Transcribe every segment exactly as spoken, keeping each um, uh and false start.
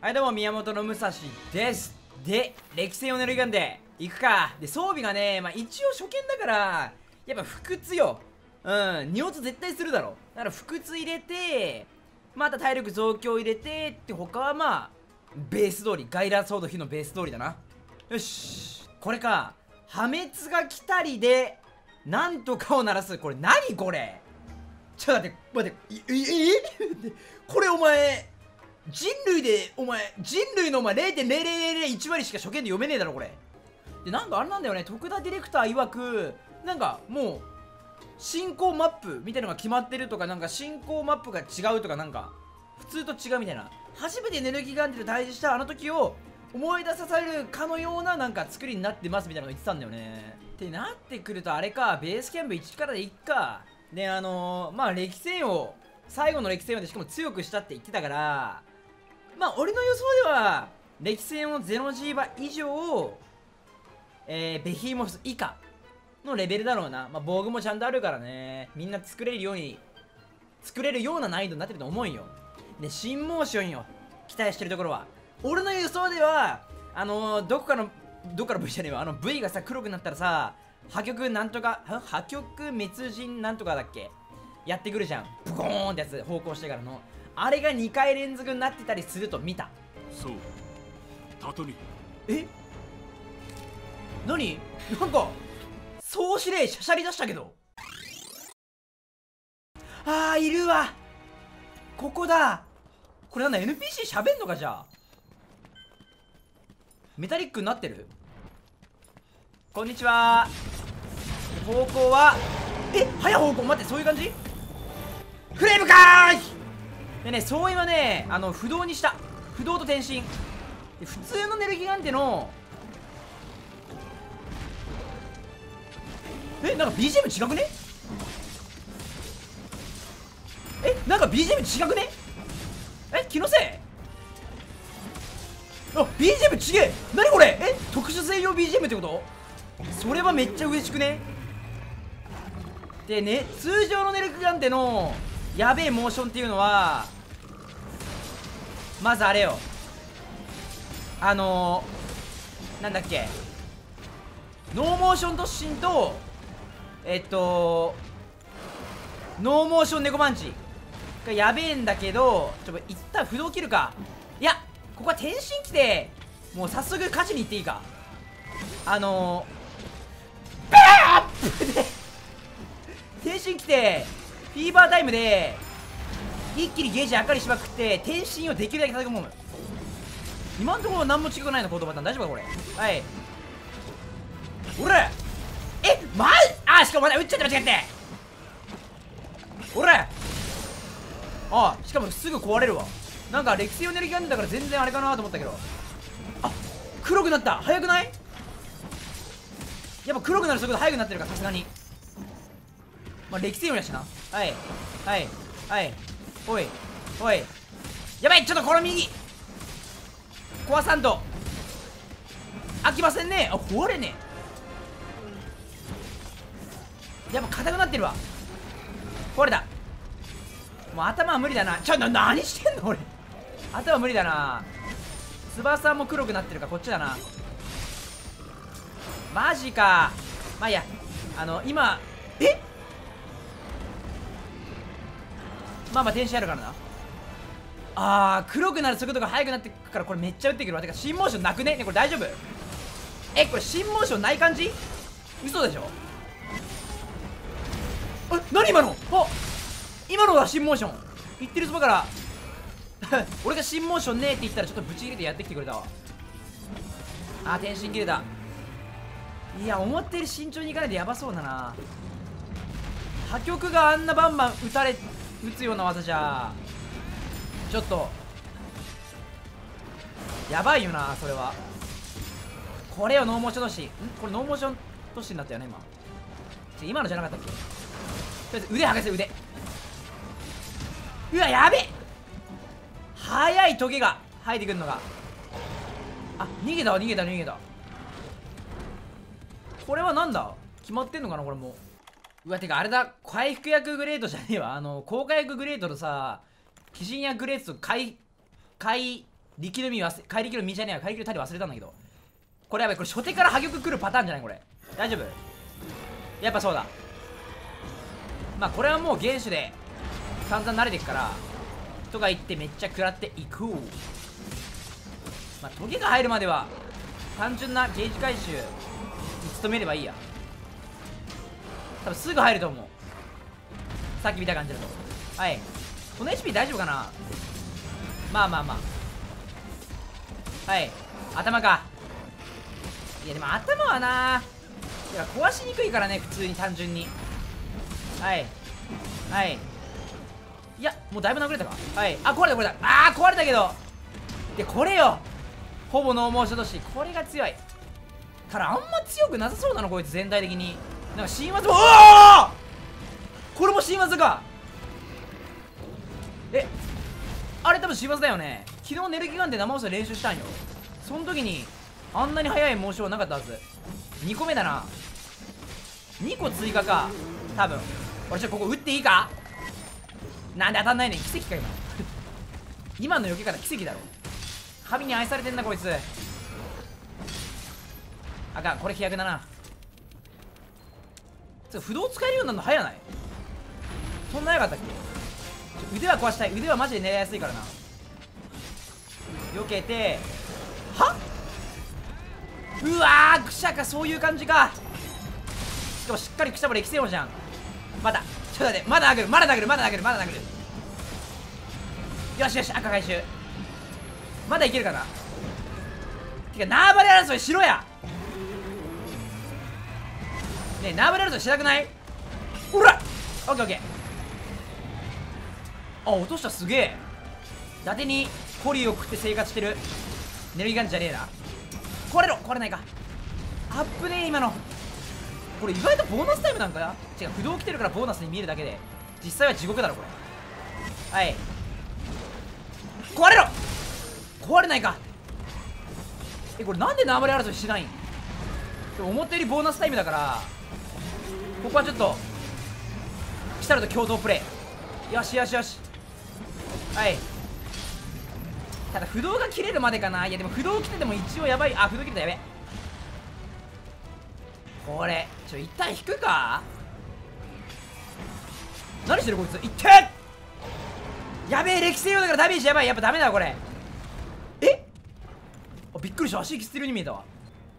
はいどうも宮本の武蔵です。で歴戦を狙いがんでいくか。で装備がね、まあ一応初見だからやっぱ不屈よ。うん、荷物絶対するだろ。だから不屈入れて、また体力増強入れてって、他はまあベース通り、ガイラーソード火のベース通りだな。よし、これか。破滅が来たりでなんとかを鳴らす。これ何これ。ちょっと待って待ってええこれお前人類でお前人類のお前 ゼロてんゼロゼロゼロゼロいち 割しか初見で読めねえだろこれ。でなんかあれなんだよね、徳田ディレクター曰くなんかもう進行マップみたいなのが決まってるとか、なんか進行マップが違うとか、なんか普通と違うみたいな、初めてエネルギーガンデル対峙したあの時を思い出さされるかのようななんか作りになってますみたいなの言ってたんだよね。ってなってくるとあれか、ベースキャンプいちからでいっか。であのー、まあ歴戦を最後の歴戦をでしかも強くしたって言ってたから、まあ俺の予想では歴戦を ゼロジー バ以上、えー、ベヒーモス以下のレベルだろうな。まあ防具もちゃんとあるからね、みんな作れるように作れるような難易度になってると思うよ。で新モーションよ、期待してるところは俺の予想ではあのー、どこかのどっかの V じゃねえわ、あの V がさ黒くなったらさ、破局なんとか破局滅人なんとかだっけやってくるじゃん、ブコーンってやつ、方向してからのあれがにかい連続になってたりすると見た。 そうタトミ。 え何なんか総司令しゃしゃり出したけど。あーいるわ、ここだ。これなんだ エヌピーシー 喋んのか。じゃあメタリックになってる。こんにちは。方向はえ早方向、待って、そういう感じ。フレームかーい。でね、総員はね、あの不動にした。不動と転身で普通のネルギガンテのえなんか ビージーエム 違くね。えなんか ビージーエム 違くね。え気のせい。あ ビージーエム ちげえ。何これ。え特殊専用 ビージーエム ってこと。それはめっちゃ嬉しくね。でね、通常のネルギガンテのやべえモーションっていうのはまずあれよ、あのー、なんだっけ、ノーモーション突進とえっとノーモーション猫パンチがやべえんだけど、ちょっと一旦不動切るか。いやここは転身来てもう早速勝ちに行っていいか。あのー、バーッで転身来てフィーバータイムで一気にゲージ赤りしまくって転身をできるだけ叩き込む。今のところ何も違くないの、コードパターン大丈夫かこれ。はい、おらえマジあしかもまだ撃っちゃって間違って、おらあしかもすぐ壊れるわ。なんか歴戦をネルギガンデだから全然あれかなと思ったけど、あ黒くなった。早くない。やっぱ黒くなる速度速くなってるか、さすがに。まあ歴戦よりやしな。はいはいはいおいおいやばい、ちょっとこの右壊さんと飽きませんね。あ壊れねえ、やっぱ硬くなってるわ。壊れた。もう頭は無理だな。ちょっと何してんの俺、頭無理だな。翼も黒くなってるか、こっちだな。マジか。まあいいや、あの今えまあまあ転身あるからな。あー黒くなる速度が速くなってくから、これめっちゃ打ってくるわ。てか新モーションなくね。ねこれ大丈夫。えこれ新モーションない感じ。嘘でしょ。え何今の。あ今のは新モーション言ってるそばから俺が新モーションねえって言ったらちょっとブチ切れてやってきてくれたわ。あー転身切れた。いや思ってる慎重にいかないでやばそうだな。破局があんなバンバン打たれ打つような技じゃちょっとやばいよなそれは。これをノーモーション突進んこれノーモーション突進だったよね今。今のじゃなかったっけ。とりあえず腕剥がせ腕。うわやべえ速いトゲが生えてくるのが。あ逃げた逃げた逃げた。これはなんだ決まってんのかなこれも。うわてかあれだ、回復薬グレードじゃねえわ。あの高回復グレードとさ鬼神薬グレードと回回力の実忘れ怪力の実じゃねえよ、怪力の種忘れたんだけど、これやばい、これ初手から破玉来るパターンじゃないこれ。大丈夫？やっぱそうだ。まあこれはもう原種で散々慣れてくからとか言ってめっちゃ食らっていく。まあトゲが入るまでは単純なゲージ回収に努めればいいや。多分すぐ入ると思う、さっき見た感じだと。はい、この エイチピー 大丈夫かな。まあまあまあ、はい、頭か。いやでも頭はないや壊しにくいからね、普通に単純に。はいはい、いやもうだいぶ殴れたか。はい、あ壊れた壊れた、あー壊れたけど、でこれよ、ほぼノーモーションとし、これが強いからあんま強くなさそうなのこいつ全体的に。なんか新技も、おおこれも新技か。えあれ多分新技だよね。昨日ネルギガンで生放送で練習したんよ。その時にあんなに速いモーションはなかったはず。にこめだな。にこ追加か多分。俺ちょっとここ打っていいか。なんで当たんないねん、奇跡か今今の避け方奇跡だろ。神に愛されてんなこいつ。あかん、これ飛躍だな。つうか不動使えるようになるの早ない？そんな早かったっけ。腕は壊したい。腕はマジで狙いやすいからな。避けて、はっ、うわー、くしゃか、そういう感じか。しかもしっかりくしゃも歴戦王じゃん。まだちょっと待って、まだ殴るまだ殴るまだ殴るまだ殴る。よしよし、赤回収。まだいけるかな。てか縄張り争いしろや。ねえ縄張り争いしなくない？ほらオッケーオッケー。あ落とした、すげえ。伊達にコリーを食って生活してるネルギガンじゃねえな。壊れろ、壊れないか。アップねえ今の。これ意外とボーナスタイムなんかな。違う、不動来てるからボーナスに見えるだけで実際は地獄だろこれ。はい、壊れろ。壊れないか。えこれなんで縄張り争いしないん。思ったよりボーナスタイムだからここはちょっと来たると共同プレイ。よしよしよし。はい、ただ不動が切れるまでかな。いやでも不動来てても一応やばい。あ不動切れた、やべ。これちょ一旦引くか。何してるこいつ。いってやべえ、歴戦用だからダメージやばい。やっぱダメだこれ。えあびっくりした、足息捨てるように見えたわ。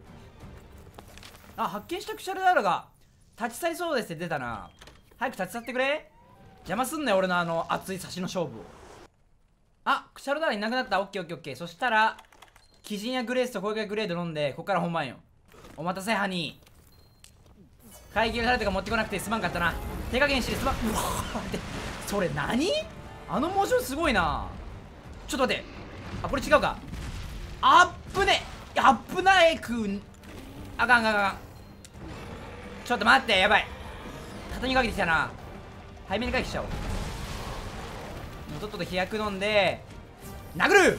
あ発見したクシャルダーラが立ち去りそうですって出たな。早く立ち去ってくれ。邪魔すんなよ俺のあの熱い差しの勝負を。あクシャルダーラいなくなった。オッケーオッケーオッケー。そしたら鬼人やグレースと攻撃グレード飲んでこっから本番よ。お待たせハニー。会議が誰とか持ってこなくてすまんかったな。手加減してすまん。うわってそれ何。あのモーションすごいな。ちょっと待って、あこれ違うか。あっぶねあっぶないくん。あかんあかんあかん。ちょっと待って、やばい。畳みかけてきたな。背面にかけてきちゃおう。もうとっとと飛躍飲んで殴る。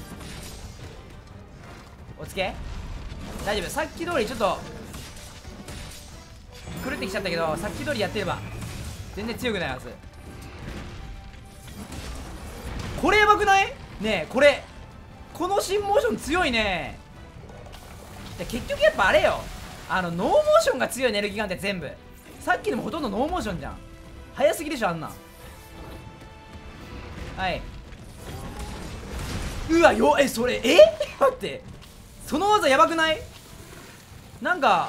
おつけ大丈夫。さっき通りちょっと狂ってきちゃったけど、さっき通りやってれば全然強くないはず。これやばくない？ねえこれこの新モーション強いね。で結局やっぱあれよ、あのノーモーションが強いネルギガンって全部。さっきでもほとんどノーモーションじゃん。早すぎでしょあんなん。はい、うわよえそれえ待ってその技やばくない？なんか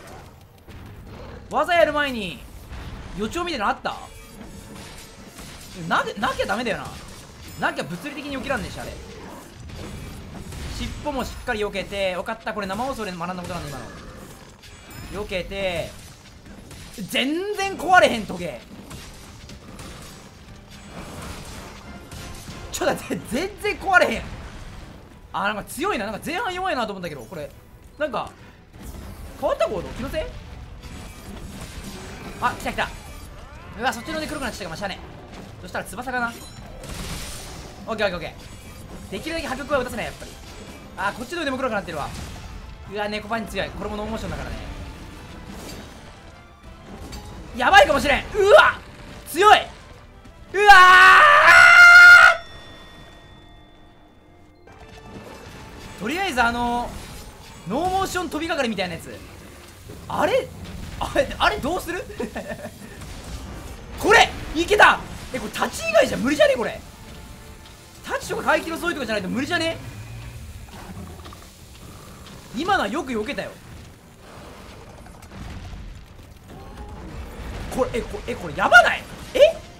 技やる前に予兆みたいなのあった？ななきゃダメだよな。なきゃ物理的に起きらんねえしあれ。尻尾もしっかり避けて。分かった、これ生放送で学んだことなんだ今の。避けて全然壊れへんトゲ。ちょっと待って全然壊れへん。あなんか強いな。なんか前半弱いなと思ったけどこれなんか変わったコード気のせい。あ来た来た。うわそっちので黒くなっちゃったかましゃね。そしたら翼かな。オッケーオッケーオッケー。できるだけ破局は打たせないやっぱり。あこっちの腕も黒くなってるわ。うわ猫パンチ強い。これもノーモーションだからね。やばいかもしれん。うわ強い。うわとりあえずあのノーモーション飛びかかりみたいなやつ、あれあれあれどうするこれいけた。え、これ立ち以外じゃ無理じゃねこれ。立ちとか回避のそういうとかじゃないと無理じゃね。今のはよく避けたよ。これえこれえこれやばない？え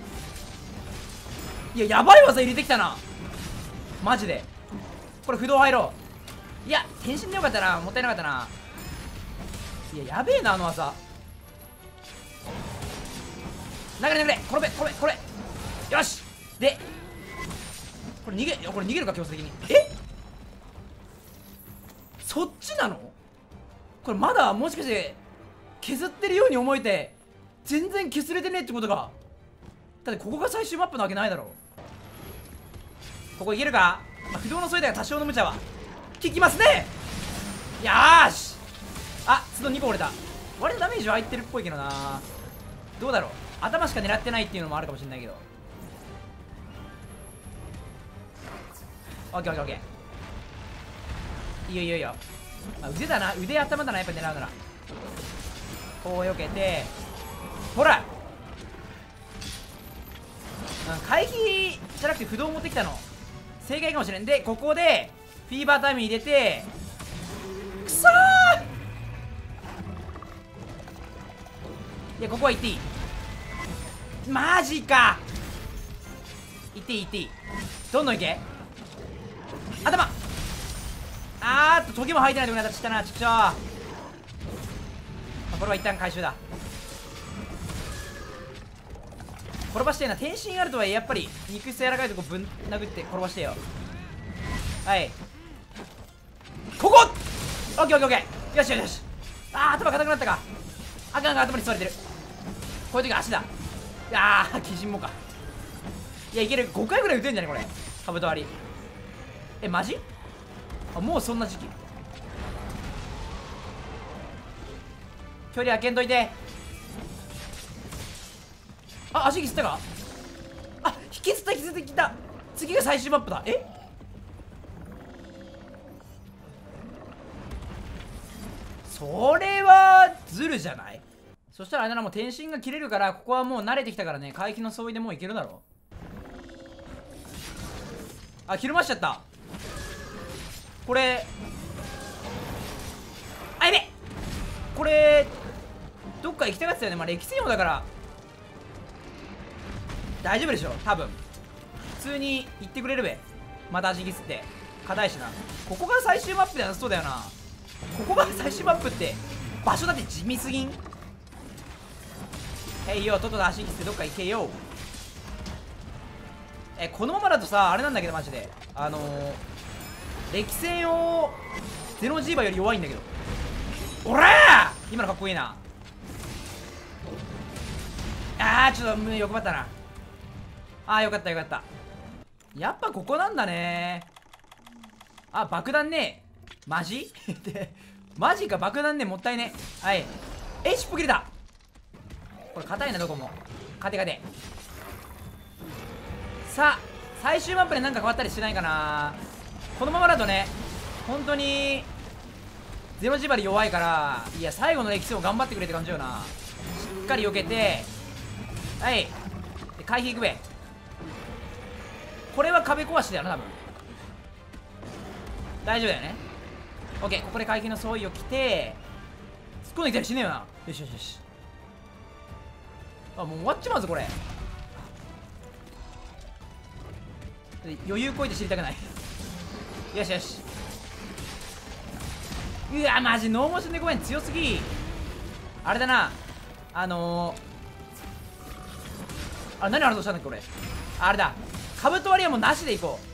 いややばい技入れてきたなマジで。これ不動入ろう。いや変身でよかったな、もったいなかったな。いややべえなあの技。流れ流れ転べ転べこれよし。でこれ逃げこれ逃げるか強制的に。えそっちなの？これまだもしかして削ってるように思えて全然削れてねえってことか。だってここが最終マップなわけないだろ。ここいけるか、まあ、不動のそれでは多少の無茶は効きますね。よーし。あ角にこ折れた。割とダメージは入ってるっぽいけどな。どうだろう、頭しか狙ってないっていうのもあるかもしれないけど。オッケーオッケーオッケー。いいよいいよいいよ。まあ、腕だな、腕頭だなやっぱ狙うなら。こう避けてほら、うん、回避じゃなくて不動持ってきたの正解かもしれん。でここでフィーバータイム入れて、くそー。いやここは行っていい。マジか。行っていい行っていい。どんどん行け。頭あーっと時も入ってないとこに当たっちゃったな。ちくしょう、まあ、これは一旦回収だ。転ばしてえな。天心あるとはいえやっぱり肉質柔らかいとこぶん殴って転ばしてよ。はいここオッケーオッケーオッケー。よしよしよし。あー頭硬くなったか。あかんが頭に座れてる。こういう時は足だ。あー鬼人もか。いやいける。ごかいぐらい撃てんじゃねこれ。カブト割りえマジ。あもうそんな時期。距離開けんといて。あ足引きつったか。あ引きつった引きつった引きつった。次が最終マップだ。えそれはズルじゃない。そしたらあれならもう天心が切れるから、ここはもう慣れてきたからね、回避の相違でもういけるだろ。あひるましちゃった。これあやべこれどっか行きたかったよね。まあ歴戦王だから大丈夫でしょ多分。普通に行ってくれるべ。また味ぎすって硬いしな。ここが最終マップでなさそうだよな。ここが最終マップって場所だって地味すぎん。へいよとっとと足ぎってどっか行けよ。えこのままだとさあれなんだけどマジであのー、歴戦王ゼノジーバより弱いんだけど。おらー今のかっこいいな。あーちょっと欲張ったな。あーよかったよかった。やっぱここなんだね。あ爆弾ねマジでマジか爆弾ねもったいね。はいえ尻尾切れた。これ硬いなどこも。勝て勝て。さあ最終マップで何か変わったりしないかな。このままだとね本当にゼロ縛り弱いから、いや最後の歴史を頑張ってくれって感じよな。しっかり避けてはいで回避いくべ。これは壁壊しだよな多分。大丈夫だよね。オッケーここで回避の相違を着て突っ込んできたりしねえよな。よしよしよし。あもう終わっちまうぞこれ。余裕こいて知りたくないよしよし。うわマジノーモーションでごめん強すぎ。あれだなあのー、あ何あれどうしたんだっけこれ。あれだカブト割りはもうなしでいこ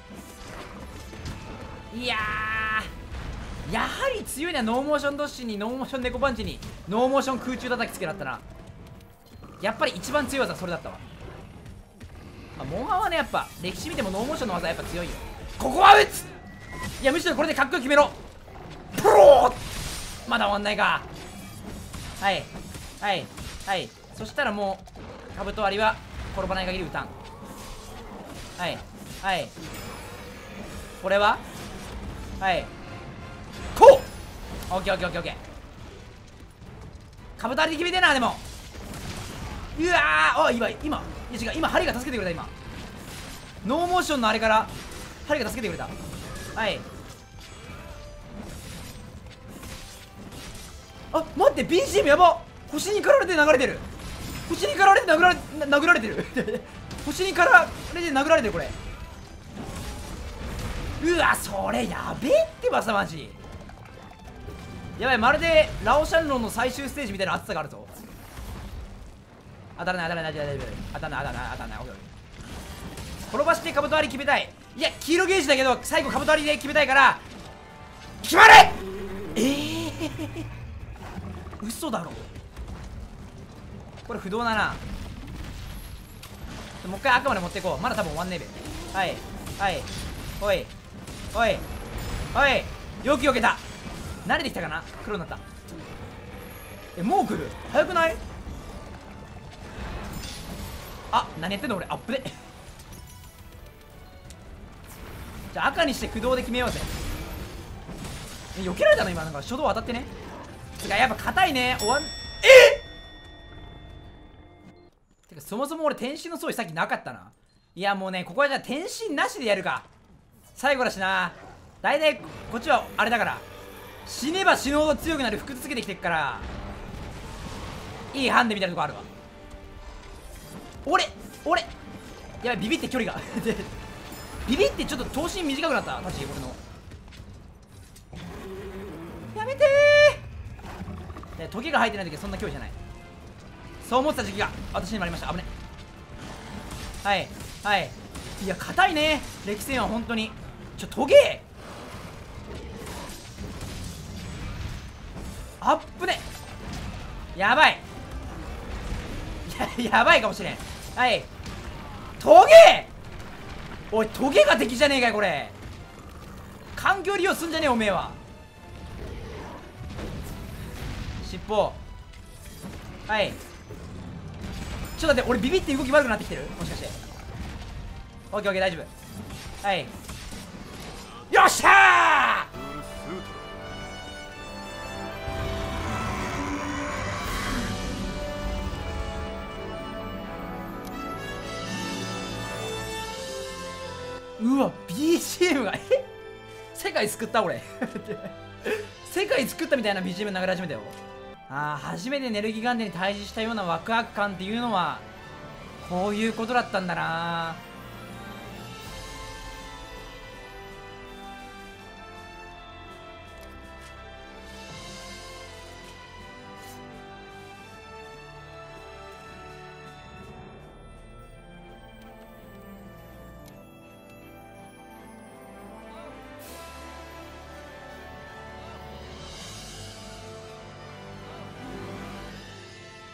う。いやーやはり強いな。ノーモーションドッシュにノーモーション猫パンチにノーモーション空中叩きつけだったな。やっぱり一番強い技それだったわ。まあ、モンハンはねやっぱ歴史見てもノーモーションの技やっぱ強いよ。ここは打つ。いやむしろこれでかっこよく決めろ。プローまだ終わんないか。はいはいはいそしたらもうカブト割りは転ばない限り打たん。はいはいこれははいこうオッケーオッケーオッケーオッケー。カブタリで決めてえな。でもうわー、あ、今今いや違う、今ハリが助けてくれた。今ノーモーションのあれからハリが助けてくれた。はい。あ、待って ビージーエム やば。星にかられて流れてる。星にかられて殴られ殴られてる星にかられて殴られてる。これうわ、それやべえってばさ、マジやばい。まるでラオシャンロンの最終ステージみたいな熱さがあるぞ。当たらない当たらない大丈夫。当たらない当たらない当たらない。転ばしてカブト割り決めたい。いや黄色ゲージだけど最後カブト割りで決めたいから決まれ。ええー、嘘だろ。これ不動だな。もう一回赤まで持っていこう。まだ多分終わんねえべ。はいはいおいおいおい、よく避けた。慣れてきたかな。黒になった。え、もう来る。早くない。あ、何やってんの俺。アップでじゃあ赤にして駆動で決めようぜ。え、避けられたの今。なんか初動当たってね。つかやっぱ硬いね。終わん。えってかそもそも俺天心の装備さっきなかったな。いやもうね、ここはじゃあ天心なしでやるか。最後だしな。大体こっちはあれだから、死ねば死ぬほど強くなる服つけてきてっから、いいハンデみたいなとこあるわ。俺俺やばい、ビビって距離がビビってちょっと頭身短くなった。マジ俺のやめてー。で時が入ってない時はそんな距離じゃない。そう思ってた時期が私にもありました。危ね。はいはい。いや硬いね歴戦は本当に。ちょトゲアップね。やばいややばいかもしれん。はいトゲ。おいトゲが敵じゃねえかよこれ。環境利用すんじゃねえおめえは。尻尾。はいちょっと待って、俺ビビって動き悪くなってきてるもしかして。オッケーオッケー大丈夫。はいよっしゃー。うわ ビージーエム がえ世界救った俺世界作ったみたいな ビージーエム 流れ始めたよ。ああ初めてネルギガンデに対峙したようなワクワク感っていうのはこういうことだったんだな。